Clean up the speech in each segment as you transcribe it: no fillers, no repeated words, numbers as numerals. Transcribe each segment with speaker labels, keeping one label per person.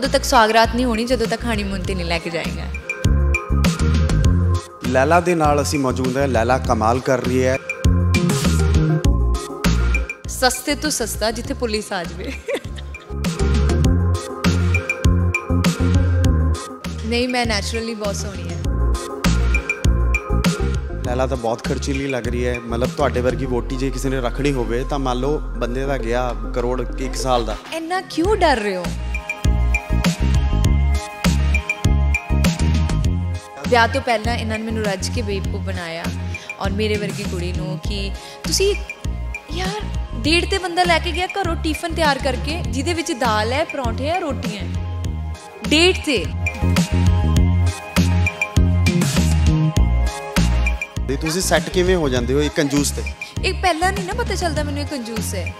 Speaker 1: उदों तक सौगात नहीं होनी जदों तक हनीमून ते नहीं लैके जाएंगे।
Speaker 2: लैला दे नाल असीं मौजूद है। लैला कमाल कर रही है।
Speaker 1: सस्ते तो सस्ता जिथे पुलिस आ जाए। नहीं मैं नैचुरली बहुत सोहनी है।
Speaker 2: लैला तो बहुत खर्चीली लग रही है। मतलब तुहाडे वर्गी वोटी जे किसी ने रखनी होवे तां मान लो बंदे दा गया करोड़ 1 साल दा।
Speaker 1: इन्ना क्यों डर रहे हो? ਵਿਆਹ ਤੋਂ ਪਹਿਲਾਂ ਇਹਨਾਂ ਨੇ ਮੈਨੂੰ ਰੱਜ ਕੇ ਬੇਵਕੂਫ ਬਣਾਇਆ ਔਰ ਮੇਰੇ ਵਰਗੀ ਕੁੜੀ ਨੂੰ ਕਿ ਤੁਸੀਂ ਯਾਰ ਡੇਟ ਤੇ ਬੰਦਾ ਲੈ ਕੇ ਗਿਆ ਘਰੋਂ ਟਿਫਨ ਤਿਆਰ ਕਰਕੇ ਜਿਹਦੇ ਵਿੱਚ ਦਾਲ ਹੈ ਪਰੌਂਠੇ ਹੈ ਰੋਟੀਆਂ ਡੇਟ ਤੇ
Speaker 2: ਤੇ ਤੁਸੀਂ ਸੈੱਟ ਕਿਵੇਂ ਹੋ ਜਾਂਦੇ ਹੋ ਇੱਕ ਕੰਜੂਸ ਤੇ?
Speaker 1: ਇਹ ਪਹਿਲਾਂ ਨਹੀਂ ਨਾ ਪਤਾ ਚੱਲਦਾ ਮੈਨੂੰ ਇਹ ਕੰਜੂਸ ਹੈ।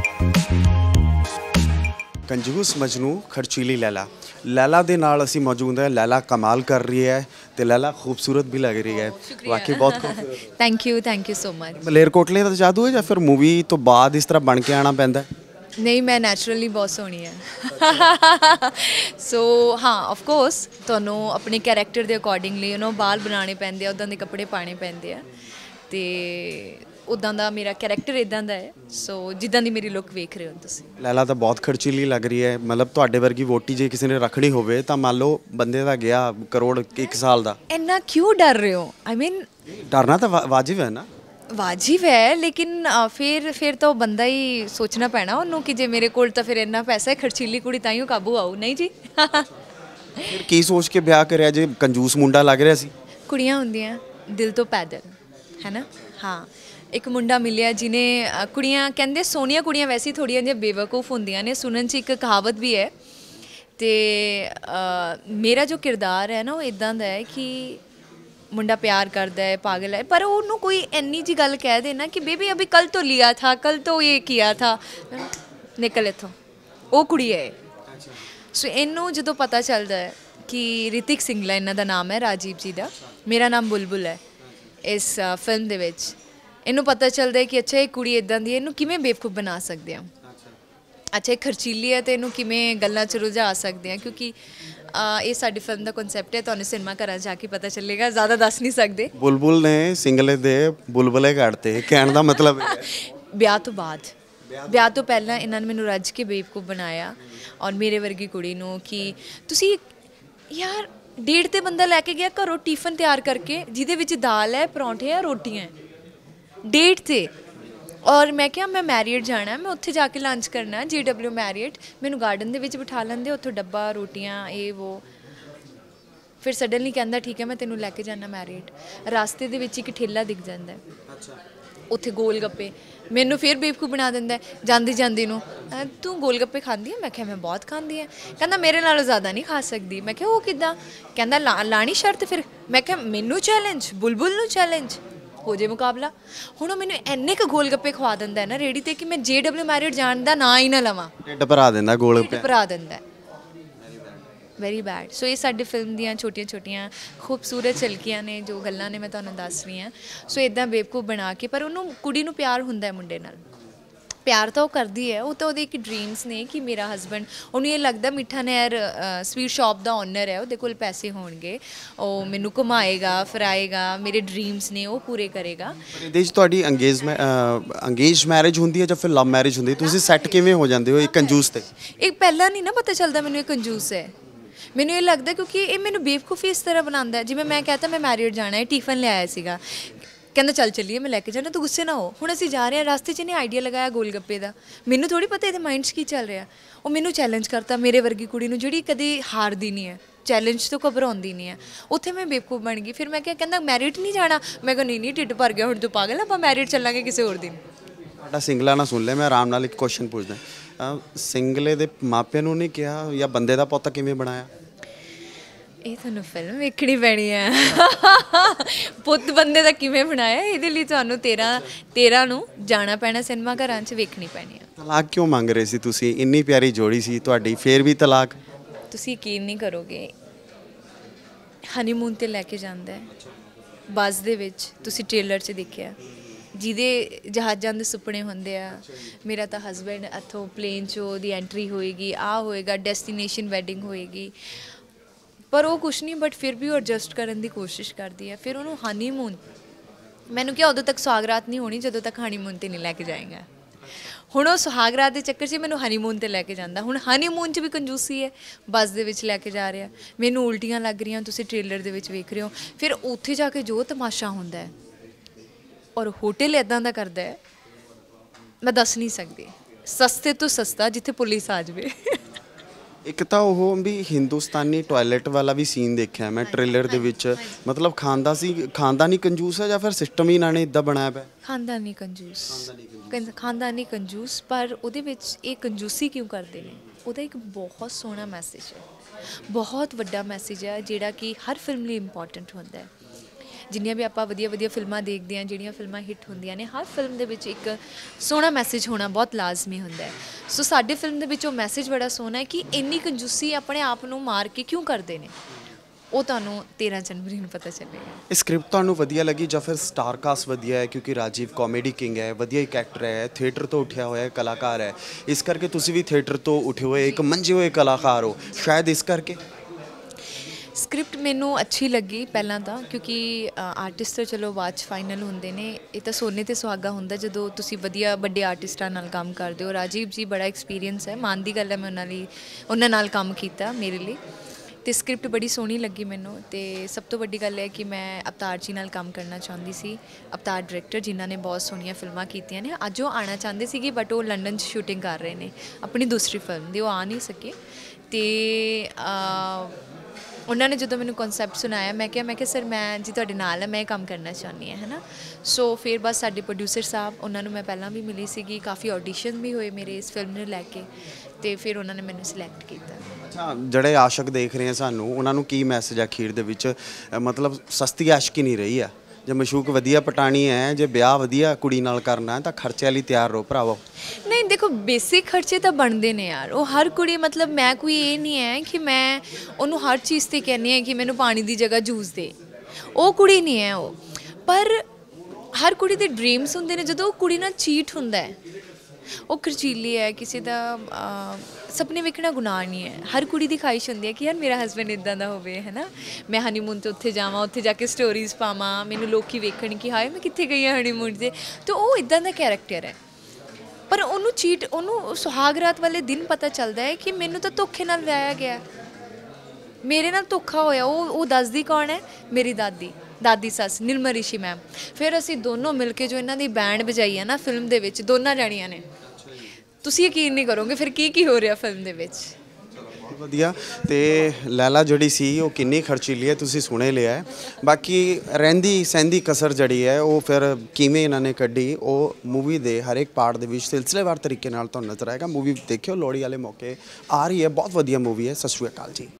Speaker 2: कंजूस मजनू खर्चीली लैला। लैला दे नाल असी मौजूद है। लैला कमाल कर रही है तो लैला खूबसूरत भी लग रही है। वाकई बहुत खूबसूरत।
Speaker 1: Thank you so much.
Speaker 2: मलेरकोटले का जादू है या फिर मूवी तो बाद इस तरह बन के आना पैंदा है?
Speaker 1: नहीं मैं नैचुरली बहुत सोहनी है। सो हाँ ऑफ कोर्स तुहानू अपने कैरेक्टर के अकॉर्डिंगली बाल बनाने पैंदे उदां दे कपड़े पाने पैंदे आ ते उदां दा मेरा कैरेक्टर इदां दा है। सो जिदां दी मेरी लुक वेख रहे हो तुसीं।
Speaker 2: लैला तो बहुत खर्चीली लग रही है। मतलब तुहाडे वर्गी वोटी जे किसी ने रखनी होवे तां मान लो बंदे दा गया करोड़ 1 साल दा।
Speaker 1: इन्ना क्यों डर रहे हो? आई मीन
Speaker 2: डरना तो वाजिब है ना।
Speaker 1: वाजिब है लेकिन फिर तो बंदा ही सोचना पैना उन्होंने कि जे मेरे कोल तो फिर इन्ना पैसा है खर्चीली कुड़ी ताईं काबू आऊ नहीं जी।
Speaker 2: फिर की सोच के ब्याह करिया जे कंजूस मुंडा लग रहा सी?
Speaker 1: कुड़ियां हुंदियां दिल तो पैदल है ना। हाँ एक मुंडा मिलिया जिन्हें कुड़ियां कहंदे सोहणियां कुड़ियां वैसे थोड़ियां जिहियां बेवकूफ़ हुंदियां ने। सुनन च एक कहावत भी है तो मेरा जो किरदार है ना वो इदां दा है कि मुंडा प्यार करता है पागल है पर उन्होंने कोई इन्नी जी गल कह देना कि बेबी अभी कल तो लिया था कल तो ये किया था निकल इत्थों वो कुड़ी है। सो इनू जो पता चलता है कि ऋतिक सिंगला इन्हों का नाम है राजीव जी का मेरा नाम बुलबुल है इस फिल्म दे विच इनू पता चलता है कि अच्छा ये कुड़ी इदां दी इनू किवें बेवकूफ़ बना सकते हैं। अच्छा ये खर्चीली है तो इनू किवें गल्लां च रुझा सकते हैं क्योंकि ये साडी फिल्म का कॉन्सैप्ट है। तुहानूं सिनेमा घर जाके पता चलेगा ज़्यादा दस नहीं सकते।
Speaker 2: बुलबुल ने सिंगले दे बुलबुले कढ़ते कहने का मतलब
Speaker 1: ब्याह तो बाद ब्याह तो पहला इन्होंने मैनू रज के बेवकूफ़ बनाया और मेरे वर्गी कुड़ी नूं कि तुसी यार डेट ते बंदा लैके गया घरों टिफन तैयार करके जिहदे विच दाल है परौंठे है रोटियां डेट ते और मैं क्या मैं मैरिड जाना मैं उत्थे जाके लंच करना JW मैरिड मैनू गार्डन दे विच बिठा लेंदे उत्थों डब्बा रोटियां ये वो फिर सडनली कहंदा ठीक है मैं तेनू लैके जाना मैरिड रास्ते दे विच एक ठेला दिख जांदा है उत्थे गोल गप्पे मैनू फिर बेवकूफ़ बना दिंदा है जांदी जांदी नूं तू गोल गप्पे खांदी है मैं क्या मैं बहुत खांदी है कहंदा मेरे नालों ज़्यादा नहीं खा सकदी मैं क्या वो किद्दां कहंदा लानी शर्त फिर मैं क्या मैनू चैलेंज बुलबुल नूं चैलेंज हो जाए मुकाबला हुण मैनू इन्ने क गोल गप्पे खवा दिंदा है ना रेडी ते कि मैं JW मैरिड जाण दा ना ही ना लवां
Speaker 2: ढिड भरा दिंदा गोल गप्पे
Speaker 1: भरा दिंदा वेरी बैड। सो ये साडी फिल्म दियां छोटियां छोटियां खूबसूरत झलकियां ने जो गल्लां ने मैं तुहानूं दस रही हाँ। सो इदां बेवकूफ़ बना के पर उन्होंने कुड़ी नूं प्यार हुंदा है मुंडे नाल प्यार तो करती है वो तो वो एक ड्रीम्स ने कि मेरा हसबैंड उन्हें ये लगता मिठा नहर स्वीट शॉप का ओनर है वो कोल पैसे होणगे वो मैनू घुमाएगा फिराएगा मेरे ड्रीम्स ने वो पूरे करेगा।
Speaker 2: अंगेज मैरिज होंदी है या फिर लव मैरिज होंदी तुसीं सैट किवें हो जांदे हो एक कंजूस ते?
Speaker 1: एक पहला नहीं ना पता चलता मैनू ये कंजूस है मैनू ये लगता क्योंकि ये मैनू बेवकूफ़ी इस तरह बनाता है जिवें मैं कहता मैं मैरिड जाना है टिफन ले आया सीगा कहना चल चलिए मैं लैके जाना तो गुस्से ना हो हुण असीं जा रहे हैं रास्ते च इन्हें आइडिया लगाया गोल गप्पे का मैनू थोड़ी पता ये माइंड च की चल रहा वो मैनू चैलेंज करता मेरे वर्गी कुड़ी नूं जिहड़ी कदी हारदी नहीं है चैलेंज तो घबराउंदी नहीं है उत्थे मैं बेवकूफ़ बन गई। फिर मैं क्या कहंदा मैरिड नहीं जाना मैं कहा नहीं ढिड भर गया हुण तू पागल आपां मैरिड चलांगे किसी होर दिन।
Speaker 2: तुहाडा सिंगला ना सुन ले मैं आराम नाल एक क्वेश्चन पुछदा सिंगले दे मापिਆਂ ਨੂੰ नहीं कहा या बंदे दा पुੱਤ किवें बनाया?
Speaker 1: ਇਹ ਤੁਹਾਨੂੰ ਫਿਲਮ ਵੇਖਣੀ ਪੈਣੀ ਹੈ ਪੁੱਤ ਬੰਦੇ ਦਾ ਕਿਵੇਂ ਬਣਾਇਆ ਇਹਦੇ ਲਈ ਤੁਹਾਨੂੰ 13 ਨੂੰ ਜਾਣਾ ਪੈਣਾ ਸਿਨੇਮਾ ਘਰਾਂ 'ਚ ਵੇਖਣੀ ਪੈਣੀ ਹੈ।
Speaker 2: ਤਲਾਕ ਕਿਉਂ ਮੰਗ ਰਹੇ ਸੀ ਤੁਸੀਂ? ਇੰਨੀ ਪਿਆਰੀ ਜੋੜੀ ਸੀ ਤੁਹਾਡੀ ਫੇਰ ਵੀ ਤਲਾਕ?
Speaker 1: ਤੁਸੀਂ ਯਕੀਨ ਨਹੀਂ ਕਰੋਗੇ ਹਨੀਮੂਨ ਤੇ ਲੈ ਕੇ ਜਾਂਦਾ ਹੈ ਬੱਸ ਦੇ ਵਿੱਚ ਤੁਸੀਂ ਟ੍ਰੇਲਰ 'ਚ ਦੇਖਿਆ ਜਿਹਦੇ ਜਹਾਜ਼ਾਂ ਦੇ ਸੁਪਨੇ ਹੁੰਦੇ ਆ। ਮੇਰਾ ਤਾਂ ਹਸਬੈਂਡ ਇੱਥੋਂ ਪਲੇਨ 'ਚੋਂ ਉਹਦੀ ਐਂਟਰੀ ਹੋਏਗੀ, ਆ ਹੋਏਗਾ, ਡੈਸਟੀਨੇਸ਼ਨ ਵੈਡਿੰਗ ਹੋਏਗੀ, ਪਰ ਉਹ ਕੁਛ ਨਹੀਂ, ਬਟ ਫਿਰ ਵੀ ਉਹ ਐਡਜਸਟ ਕਰਨ ਦੀ ਕੋਸ਼ਿਸ਼ ਕਰਦੀ ਹੈ। ਫਿਰ ਉਹਨੂੰ ਹਨੀਮੂਨ, ਮੈਨੂੰ ਕਿਹਾ ਉਦੋਂ ਤੱਕ ਸੁਹਾਗਰਾਤ ਨਹੀਂ ਹੋਣੀ ਜਦੋਂ ਤੱਕ ਹਨੀਮੂਨ 'ਤੇ ਨਹੀਂ ਲੈ ਕੇ ਜਾਏਗਾ। ਹੁਣ ਉਹ ਸੁਹਾਗਰਾਤ ਦੇ ਚੱਕਰ 'ਚ ਮੈਨੂੰ ਹਨੀਮੂਨ 'ਤੇ ਲੈ ਕੇ ਜਾਂਦਾ। ਹੁਣ ਹਨੀਮੂਨ 'ਚ ਵੀ ਕੰਜੂਸੀ ਹੈ, ਬੱਸ ਦੇ ਵਿੱਚ ਲੈ ਕੇ ਜਾ ਰਿਹਾ, ਮੈਨੂੰ ਉਲਟੀਆਂ ਲੱਗ ਰਹੀਆਂ, ਤੁਸੀਂ ਟ੍ਰੇਲਰ ਦੇ ਵਿੱਚ ਵੇਖ ਰਹੇ ਹੋ। ਫਿਰ ਉੱਥੇ ਜਾ ਕੇ ਜੋ ਤਮਾਸ਼ਾ ਹੁੰਦਾ ਹੈ, ਔਰ ਹੋਟਲ ਇੱਦਾਂ ਦਾ ਕਰਦਾ ਹੈ, ਮੈਂ ਦੱਸ ਨਹੀਂ ਸਕਦੀ। ਸਸਤੇ ਤੋਂ ਸਸਤਾ, ਜਿੱਥੇ ਪੁਲਿਸ ਆ ਜਾਵੇ।
Speaker 2: ਇੱਕ ਤਾਂ ਉਹ ਵੀ ਹਿੰਦੁਸਤਾਨੀ ਟਾਇਲਟ ਵਾਲਾ ਵੀ ਸੀਨ ਦੇਖਿਆ ਮੈਂ ਟ੍ਰੇਲਰ ਦੇ ਵਿੱਚ, ਮਤਲਬ ਖਾਨਦਾਨੀ ਕੰਜੂਸ ਹੈ ਜਾਂ ਫਿਰ ਸਿਸਟਮ ਹੀ ਇਹਨਾਂ ਨੇ ਇਦਾਂ ਬਣਾਇਆ ਪਿਆ?
Speaker 1: ਖਾਨਦਾਨੀ ਕੰਜੂਸ, ਖਾਨਦਾਨੀ ਕੰਜੂਸ, ਪਰ ਉਹਦੇ ਵਿੱਚ ਇਹ ਕੰਜੂਸੀ ਕਿਉਂ ਕਰਦੇ ਨੇ? ਉਹਦਾ ਇੱਕ ਬਹੁਤ ਸੋਹਣਾ ਮੈਸੇਜ ਹੈ, ਬਹੁਤ ਵੱਡਾ ਮੈਸੇਜ ਹੈ, ਜਿਹੜਾ ਕਿ ਹਰ ਫਿਲਮ ਲਈ ਇੰਪੋਰਟੈਂਟ ਹੁੰਦਾ ਹੈ। ਜਿੰਨੀਆਂ ਵੀ ਆਪਾਂ ਵਧੀਆ ਵਧੀਆ ਫਿਲਮਾਂ ਦੇਖਦੇ ਹਾਂ, ਜਿਹੜੀਆਂ ਫਿਲਮਾਂ ਹਿੱਟ ਹੁੰਦੀਆਂ ਨੇ, ਹਰ ਫਿਲਮ ਦੇ ਵਿੱਚ ਇੱਕ ਸੋਹਣਾ ਮੈਸੇਜ ਹੋਣਾ ਬਹੁਤ ਲਾਜ਼ਮੀ ਹੁੰਦਾ ਹੈ। ਸੋ ਸਾਡੇ ਫਿਲਮ ਦੇ ਵਿੱਚ ਉਹ ਮੈਸੇਜ ਬੜਾ ਸੋਹਣਾ ਹੈ ਕਿ ਇੰਨੀ ਕੰਜੂਸੀ ਆਪਣੇ ਆਪ ਨੂੰ ਮਾਰ ਕੇ ਕਿਉਂ ਕਰਦੇ ਨੇ, ਉਹ ਤੁਹਾਨੂੰ 13 ਜਨਵਰੀ ਨੂੰ ਪਤਾ ਚੱਲੇਗਾ।
Speaker 2: ਇਹ ਸਕ੍ਰਿਪਟ ਤੁਹਾਨੂੰ ਵਧੀਆ ਲੱਗੀ ਜਾਂ ਫਿਰ ਸਟਾਰ ਕਾਸਟ ਵਧੀਆ ਹੈ? ਕਿਉਂਕਿ ਰਾਜੀਵ ਕਾਮੇਡੀ ਕਿੰਗ ਹੈ, ਵਧੀਆ ਇੱਕ ਐਕਟਰ ਹੈ, ਥੀਏਟਰ ਤੋਂ ਉੱਠਿਆ ਹੋਇਆ ਕਲਾਕਾਰ ਹੈ, ਇਸ ਕਰਕੇ ਤੁਸੀਂ ਵੀ ਥੀਏਟਰ ਤੋਂ ਉੱਠੇ ਹੋਏ ਇੱਕ ਮੰਜੇ ਹੋਏ ਕਲਾਕਾਰ ਹੋ, ਸ਼ਾਇਦ ਇਸ ਕਰਕੇ।
Speaker 1: ਸਕ੍ਰਿਪਟ ਮੈਨੂੰ ਅੱਛੀ ਲੱਗੀ ਪਹਿਲਾਂ ਤਾਂ, ਕਿਉਂਕਿ ਆਰਟਿਸਟ ਤਾਂ ਚਲੋ ਬਾਅਦ 'ਚ ਫਾਈਨਲ ਹੁੰਦੇ ਨੇ, ਇਹ ਤਾਂ ਸੋਨੇ 'ਤੇ ਸੁਹਾਗਾ ਹੁੰਦਾ ਜਦੋਂ ਤੁਸੀਂ ਵਧੀਆ ਵੱਡੇ ਆਰਟਿਸਟਾਂ ਨਾਲ ਕੰਮ ਕਰਦੇ ਹੋ। ਰਾਜੀਵ ਜੀ ਬੜਾ ਐਕਸਪੀਰੀਅੰਸ ਹੈ, ਮਾਨ ਦੀ ਗੱਲ ਹੈ, ਮੈਂ ਉਹਨਾਂ ਨਾਲ ਕੰਮ ਕੀਤਾ ਮੇਰੇ ਲਈ, ਅਤੇ ਸਕ੍ਰਿਪਟ ਬੜੀ ਸੋਹਣੀ ਲੱਗੀ ਮੈਨੂੰ। ਅਤੇ ਸਭ ਤੋਂ ਵੱਡੀ ਗੱਲ ਹੈ ਕਿ ਮੈਂ ਅਵਤਾਰ ਜੀ ਨਾਲ ਕੰਮ ਕਰਨਾ ਚਾਹੁੰਦੀ ਸੀ। ਅਵਤਾਰ ਡਾਇਰੈਕਟਰ ਜਿਨ੍ਹਾਂ ਨੇ ਬਹੁਤ ਸੋਹਣੀਆਂ ਫਿਲਮਾਂ ਕੀਤੀਆਂ ਨੇ, ਅੱਜ ਉਹ ਆਉਣਾ ਚਾਹੁੰਦੇ ਸੀਗੇ, ਬਟ ਉਹ ਲੰਡਨ 'ਚ ਸ਼ੂਟਿੰਗ ਕਰ ਰਹੇ ਨੇ ਆਪਣੀ ਦੂਸਰੀ ਫਿਲਮ ਦੀ, ਉਹ ਆ ਨਹੀਂ ਸਕੇ। ਅਤੇ ਉਹਨਾਂ ਨੇ ਜਦੋਂ ਮੈਨੂੰ ਕਨਸੈਪਟ ਸੁਣਾਇਆ, ਮੈਂ ਕਿਹਾ ਸਰ ਮੈਂ ਜੀ ਤੁਹਾਡੇ ਨਾਲ ਹੈ, ਮੈਂ ਇਹ ਕੰਮ ਕਰਨਾ ਚਾਹੁੰਦੀ ਹਾਂ, ਹੈ ਨਾ। ਸੋ ਫਿਰ ਬਸ ਸਾਡੇ ਪ੍ਰੋਡਿਊਸਰ ਸਾਹਿਬ, ਉਹਨਾਂ ਨੂੰ ਮੈਂ ਪਹਿਲਾਂ ਵੀ ਮਿਲੀ ਸੀਗੀ, ਕਾਫੀ ਆਡੀਸ਼ਨ ਵੀ ਹੋਏ ਮੇਰੇ ਇਸ ਫਿਲਮ ਨੂੰ ਲੈ ਕੇ, ਅਤੇ ਫਿਰ ਉਹਨਾਂ ਨੇ ਮੈਨੂੰ ਸਿਲੈਕਟ ਕੀਤਾ।
Speaker 2: ਅੱਛਾ, ਜਿਹੜੇ ਆਸ਼ਕ ਦੇਖ ਰਹੇ ਆ ਸਾਨੂੰ, ਉਹਨਾਂ ਨੂੰ ਕੀ ਮੈਸੇਜ ਆ ਅਖੀਰ ਦੇ ਵਿੱਚ? ਮਤਲਬ ਸਸਤੀ ਆਸ਼ਕੀ ਨਹੀਂ ਰਹੀ ਆ, ਜੇ ਮਸ਼ੂਕ ਵਧੀਆ ਪਟਾਣੀ ਹੈ, ਜੇ ਵਿਆਹ ਵਧੀਆ ਕੁੜੀ ਨਾਲ ਕਰਨਾ ਹੈ ਤਾਂ ਖਰਚੇ ਲਈ ਤਿਆਰ ਰਹੋ ਭਰਾਵੋ।
Speaker 1: ਨਹੀਂ ਦੇਖੋ, ਬੇਸਿਕ ਖਰਚੇ ਤਾਂ ਬਣਦੇ ਨੇ ਯਾਰ, ਉਹ ਹਰ ਕੁੜੀ, ਮਤਲਬ ਮੈਂ ਕੋਈ ਇਹ ਨਹੀਂ ਹੈ ਕਿ ਮੈਂ ਉਹਨੂੰ ਹਰ ਚੀਜ਼ 'ਤੇ ਕਹਿੰਦੀ ਹਾਂ ਕਿ ਮੈਨੂੰ ਪਾਣੀ ਦੀ ਜਗ੍ਹਾ ਜੂਸ ਦੇ, ਉਹ ਕੁੜੀ ਨਹੀਂ ਹੈ ਉਹ। ਪਰ ਹਰ ਕੁੜੀ ਦੇ ਡ੍ਰੀਮਸ ਹੁੰਦੇ ਨੇ, ਜਦੋਂ ਉਹ ਕੁੜੀ ਨਾਲ ਚੀਟ ਹੁੰਦਾ ਹੈ, ਉਹ ਖਰਚੀਲੀ ਹੈ, ਕਿਸੇ ਦਾ ਸੁਪਨੇ ਵੇਖਣਾ ਗੁਨਾਹ ਨਹੀਂ ਹੈ। ਹਰ ਕੁੜੀ ਦੀ ਖਾਹਿਸ਼ ਹੁੰਦੀ ਹੈ ਕਿ ਯਾਰ ਮੇਰਾ ਹਸਬੈਂਡ ਇੱਦਾਂ ਦਾ ਹੋਵੇ, ਹੈ ਨਾ, ਮੈਂ ਹਨੀਮੂਨ 'ਤੇ ਉੱਥੇ ਜਾਵਾਂ, ਉੱਥੇ ਜਾ ਕੇ ਸਟੋਰੀਜ਼ ਪਾਵਾਂ, ਮੈਨੂੰ ਲੋਕੀ ਵੇਖਣ ਕਿ ਹਾਏ ਮੈਂ ਕਿੱਥੇ ਗਈ ਹਾਂ ਹਨੀਮੂਨ 'ਤੇ। ਅਤੇ ਉਹ ਇੱਦਾਂ ਦਾ ਕੈਰੈਕਟਰ ਹੈ, ਪਰ ਉਹਨੂੰ ਸੁਹਾਗਰਾਤ ਵਾਲੇ ਦਿਨ ਪਤਾ ਚੱਲਦਾ ਹੈ ਕਿ ਮੈਨੂੰ ਤਾਂ ਧੋਖੇ ਨਾਲ ਵਿਆਹਿਆ ਗਿਆ, ਮੇਰੇ ਨਾਲ ਧੋਖਾ ਹੋਇਆ। ਉਹ ਦੱਸਦੀ ਕੌਣ ਹੈ? ਮੇਰੀ ਦਾਦੀ ਸੱਸ ਨਿਰਮਲ ਰਿਸ਼ੀ ਮੈਮ। ਫਿਰ ਅਸੀਂ ਦੋਨੋਂ ਮਿਲ ਕੇ ਜੋ ਇਹਨਾਂ ਦੀ ਬੈਂਡ ਵਜਾਈ ਹੈ ਨਾ ਫਿਲਮ ਦੇ ਵਿੱਚ, ਦੋਨਾਂ ਜਾਣੀਆਂ ਨੇ, ਤੁਸੀਂ ਯਕੀਨ ਨਹੀਂ ਕਰੋਗੇ ਫਿਰ ਕੀ ਹੋ ਰਿਹਾ ਫਿਲਮ ਦੇ ਵਿੱਚ।
Speaker 2: ਵਧੀਆ। ਤੇ ਲੈਲਾ ਜਿਹੜੀ ਸੀ ਉਹ ਕਿੰਨੀ ਖਰਚੀਲੀ ਹੈ ਤੁਸੀਂ ਸੁਣੇ ਲਿਆ ਹੈ, ਬਾਕੀ ਰਹਿੰਦੀ ਸਹਿੰਦੀ ਕਸਰ ਜਿਹੜੀ ਹੈ ਉਹ ਫਿਰ ਕਿਵੇਂ ਇਹਨਾਂ ਨੇ ਕੱਢੀ, ਉਹ ਮੂਵੀ ਦੇ ਹਰ ਇੱਕ ਪਾਰਟ ਦੇ ਵਿੱਚ ਸਿਲਸਿਲੇਵਾਰ ਤਰੀਕੇ ਨਾਲ ਤੁਹਾਨੂੰ ਨਜ਼ਰ ਆਏਗਾ। ਮੂਵੀ ਦੇਖਿਓ, ਲੋਹੜੀ ਵਾਲੇ ਮੌਕੇ ਆ ਰਹੀ ਹੈ, ਬਹੁਤ ਵਧੀਆ ਮੂਵੀ ਹੈ। ਸਤਿ ਸ਼੍ਰੀ ਅਕਾਲ ਜੀ।